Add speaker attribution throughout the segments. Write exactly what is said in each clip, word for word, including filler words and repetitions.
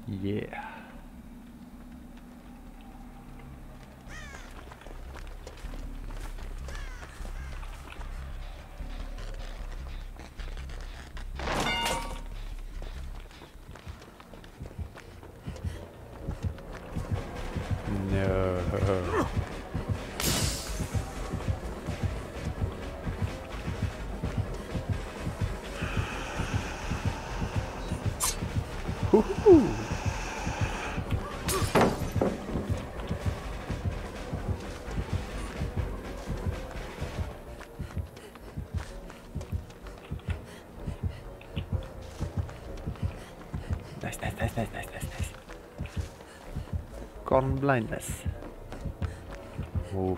Speaker 1: Yeah. No. Woohoo! Nice, nice, nice, nice, nice, nice, nice. Corn blindness. Move.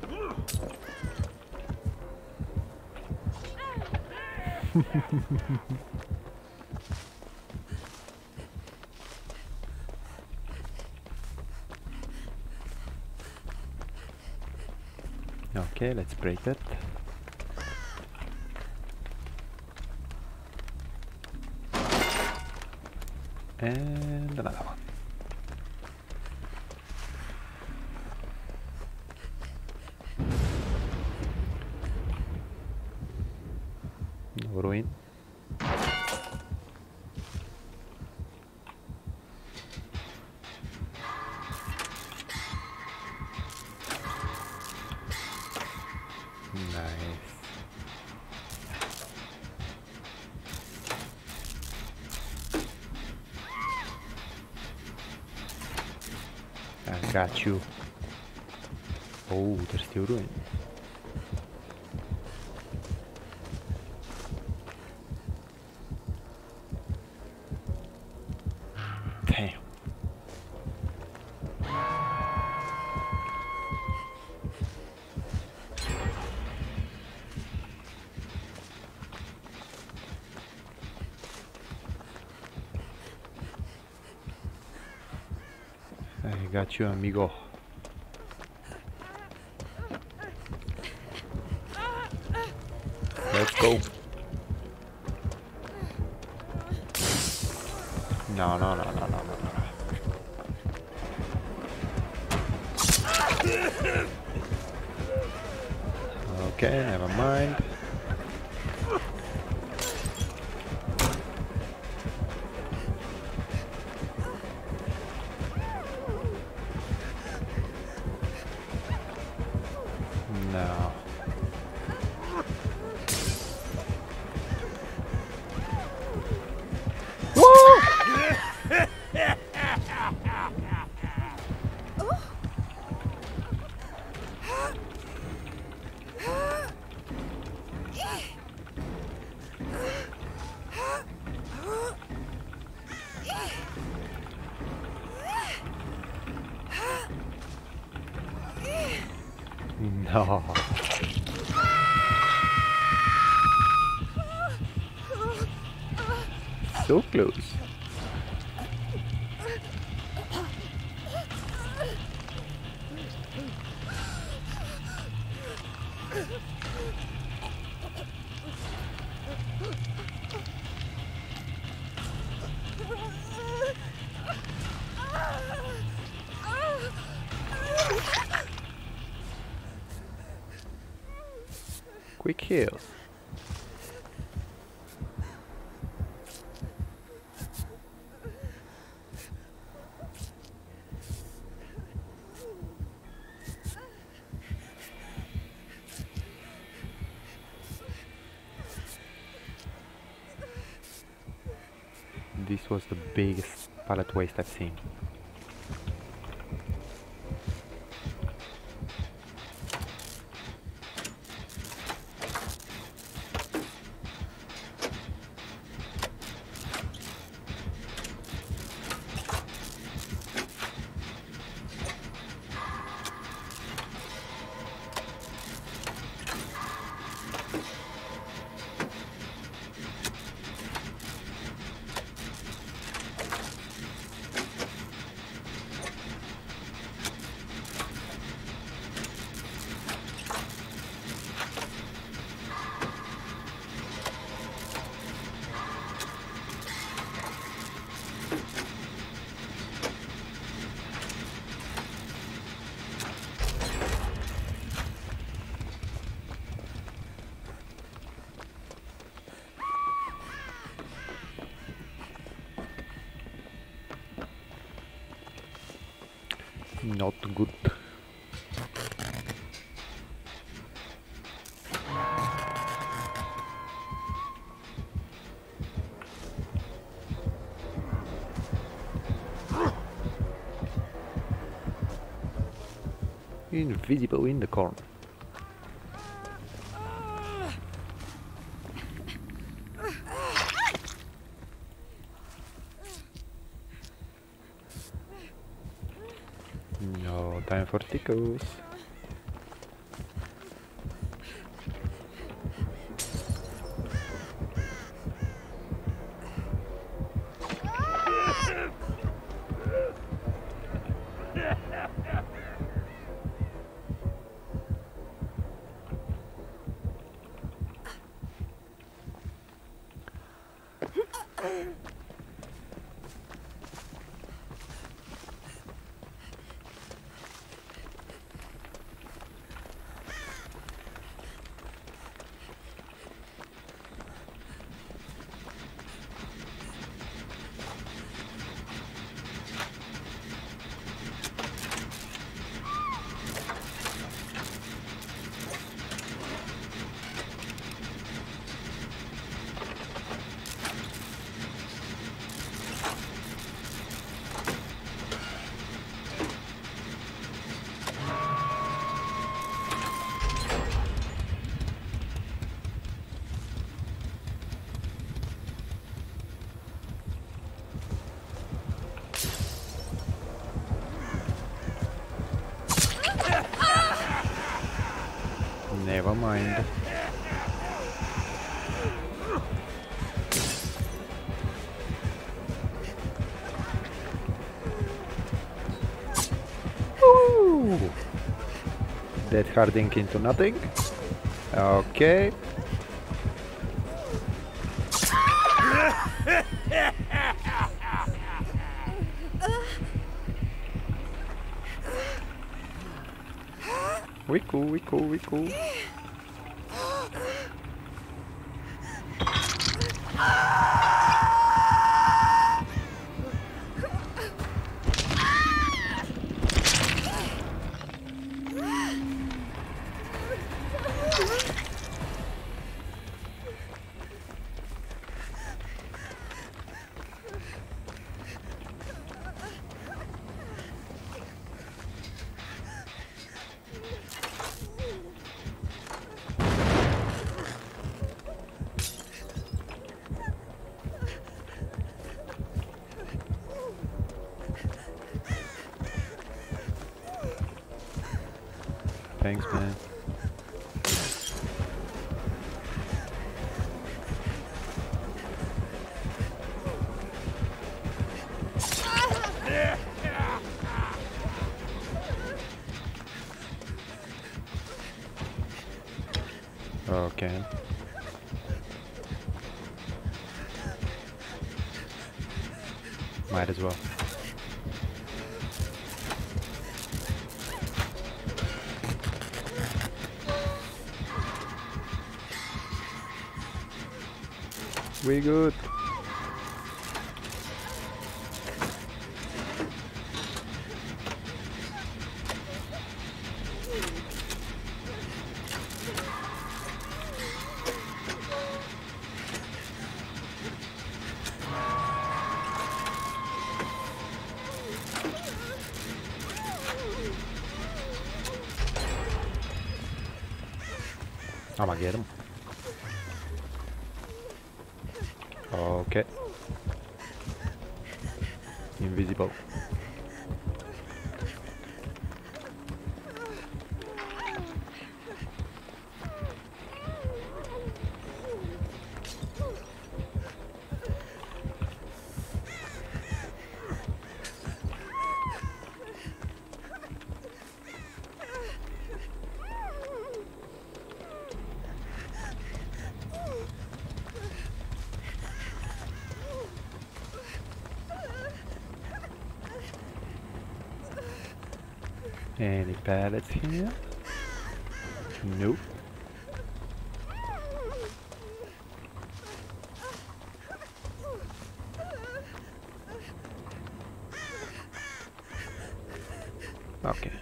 Speaker 1: Okay, let's break that. And another one. No ruin. Nice. I got you. Oh, there's still ruin. Damn. I got you, amigo. Let's go. No, no, no, no, no, no, no. Okay, never mind. No. No. So close. Quick heal. This was the biggest pallet waste I've seen. Not good. Invisible in the corner. No time for tickles. Never mind. Ooh. Dead harding into nothing. Okay. We cool, we cool, we cool. Thanks, man. Okay. Might as well. We good. I'm gonna get him. Okay. Invisible. Any pallets here? Nope. Okay.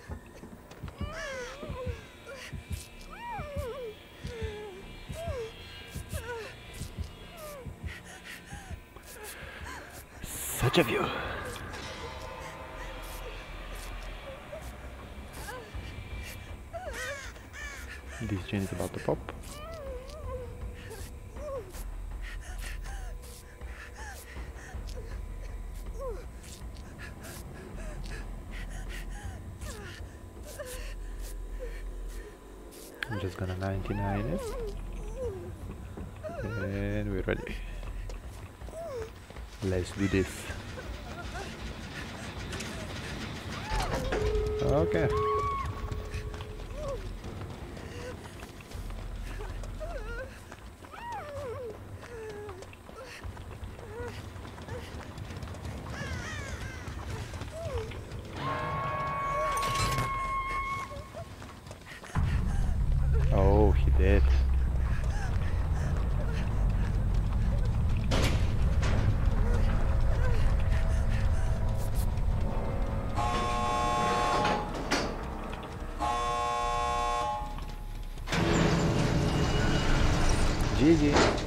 Speaker 1: Such a view. This gen is about to pop. I'm just gonna ninety-nine it. And we're ready. Let's do this. Okay. Oh, he did. G G.